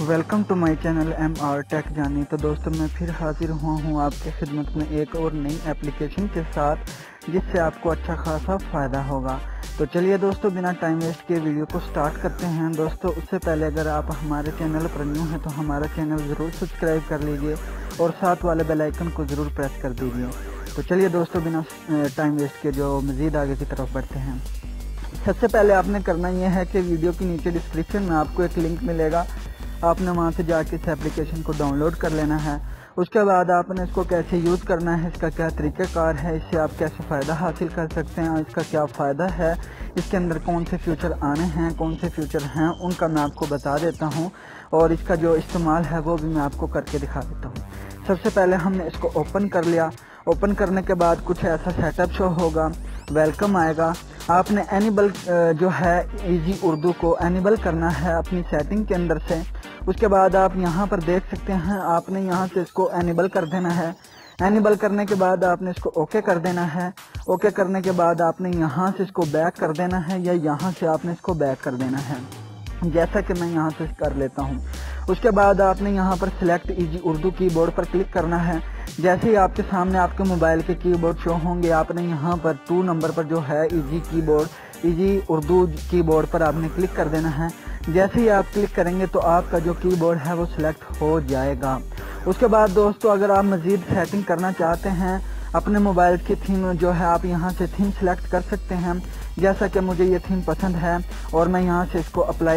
Welcome to my channel MR tech Jani. तो दोस्तों मैं फिर हाजिर हुआ हूँ आपके खिदमत में एक और नई एप्लीकेशन के साथ जिससे आपको अच्छा खासा फ़ायदा होगा। तो चलिए दोस्तों बिना टाइम वेस्ट के वीडियो को स्टार्ट करते हैं। दोस्तों उससे पहले अगर आप हमारे चैनल पर न्यू हैं तो हमारा चैनल ज़रूर सब्सक्राइब कर लीजिए और साथ वाले बेल आइकन को ज़रूर प्रेस कर दीजिए। तो चलिए दोस्तों बिना टाइम वेस्ट के जो मज़ीद आगे की तरफ बढ़ते हैं। सबसे पहले आपने करना ये है कि वीडियो के नीचे डिस्क्रिप्शन में आपको एक लिंक मिलेगा, आपने वहां से जाके इस एप्लीकेशन को डाउनलोड कर लेना है। उसके बाद आपने इसको कैसे यूज़ करना है, इसका क्या तरीक़ाकार है, इससे आप कैसे फ़ायदा हासिल कर सकते हैं और इसका क्या फ़ायदा है, इसके अंदर कौन से फ्यूचर आने हैं, कौन से फ्यूचर हैं, उनका मैं आपको बता देता हूं और इसका जो इस्तेमाल है वो भी मैं आपको करके दिखा देता हूं। सबसे पहले हमने इसको ओपन कर लिया। ओपन करने के बाद कुछ ऐसा सेटअप शो होगा, वेलकम आएगा। आपने एनेबल जो है इजी उर्दू को एनेबल करना है अपनी सेटिंग के अंदर से। उसके बाद आप यहाँ पर देख सकते हैं, आपने यहाँ से इसको एनेबल कर देना है। एनेबल करने के बाद आपने इसको ओके कर देना है। ओके करने के बाद आपने यहाँ से इसको बैक कर देना है या यहाँ से आपने इसको बैक कर देना है, जैसा कि मैं यहाँ से कर लेता हूँ। उसके बाद आपने यहाँ पर सिलेक्ट इजी उर्दू कीबोर्ड पर क्लिक करना है। जैसे ही आपके सामने आपके मोबाइल के कीबोर्ड शो होंगे, आपने यहाँ पर 2 नंबर पर जो है इजी उर्दू कीबोर्ड पर आपने क्लिक कर देना है। जैसे ही आप क्लिक करेंगे तो आपका जो कीबोर्ड है वो सिलेक्ट हो जाएगा। उसके बाद दोस्तों अगर आप मज़ीद सेटिंग करना चाहते हैं अपने मोबाइल की थीम जो है, आप यहाँ से थीम सेलेक्ट कर सकते हैं। जैसा कि मुझे ये थीम पसंद है और मैं यहाँ से इसको अप्लाई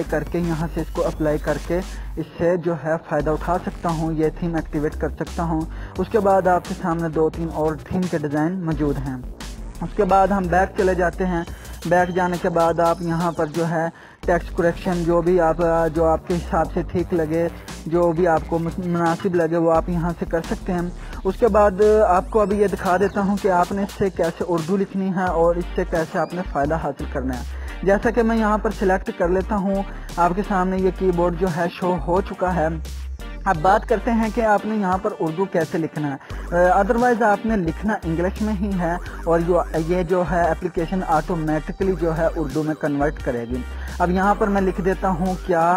करके इससे जो है फ़ायदा उठा सकता हूँ, ये थीम एक्टिवेट कर सकता हूँ। उसके बाद आपके सामने 2-3 और थीम के डिज़ाइन मौजूद हैं। उसके बाद हम बैक चले जाते हैं। बैक जाने के बाद आप यहाँ पर जो है टेक्स्ट करेक्शन जो आपके हिसाब से ठीक लगे, जो भी आपको मुनासिब लगे वो आप यहाँ से कर सकते हैं। उसके बाद आपको अभी ये दिखा देता हूँ कि आपने इससे कैसे उर्दू लिखनी है और इससे कैसे आपने फ़ायदा हासिल करना है। जैसा कि मैं यहाँ पर सिलेक्ट कर लेता हूँ, आपके सामने ये कीबोर्ड जो है शो हो चुका है। अब बात करते हैं कि आपने यहाँ पर उर्दू कैसे लिखना है। अदरवाइज़ आपने लिखना इंग्लिश में ही है और ये जो है एप्लीकेशन ऑटोमेटिकली जो है उर्दू में कन्वर्ट करेगी। अब यहाँ पर मैं लिख देता हूँ क्या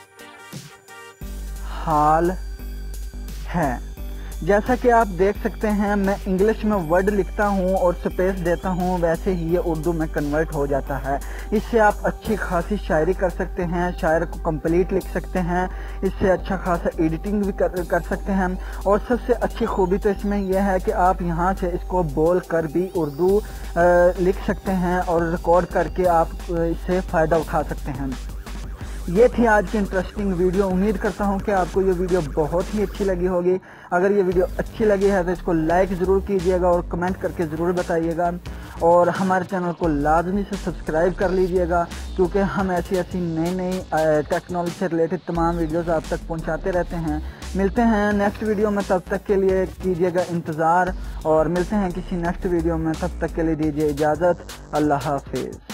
हाल है। जैसा कि आप देख सकते हैं मैं इंग्लिश में वर्ड लिखता हूँ और स्पेस देता हूँ, वैसे ही ये उर्दू में कन्वर्ट हो जाता है। इससे आप अच्छी खासी शायरी कर सकते हैं, शायर को कंप्लीट लिख सकते हैं, इससे अच्छा खासा एडिटिंग भी कर सकते हैं। और सबसे अच्छी खूबी तो इसमें यह है कि आप यहाँ से इसको बोल कर भी उर्दू लिख सकते हैं और रिकॉर्ड करके आप इससे फ़ायदा उठा सकते हैं। ये थी आज की इंटरेस्टिंग वीडियो। उम्मीद करता हूँ कि आपको ये वीडियो बहुत ही अच्छी लगी होगी। अगर ये वीडियो अच्छी लगी है तो इसको लाइक ज़रूर कीजिएगा और कमेंट करके ज़रूर बताइएगा और हमारे चैनल को लाजमी से सब्सक्राइब कर लीजिएगा, क्योंकि हम ऐसी नई टेक्नोलॉजी से रिलेटेड तमाम वीडियोज़ आप तक पहुँचाते रहते हैं। मिलते हैं नेक्स्ट वीडियो में, तब तक के लिए कीजिएगा इंतज़ार और मिलते हैं किसी नेक्स्ट वीडियो में। तब तक के लिए दीजिए इजाज़त। अल्लाह हाफिज़।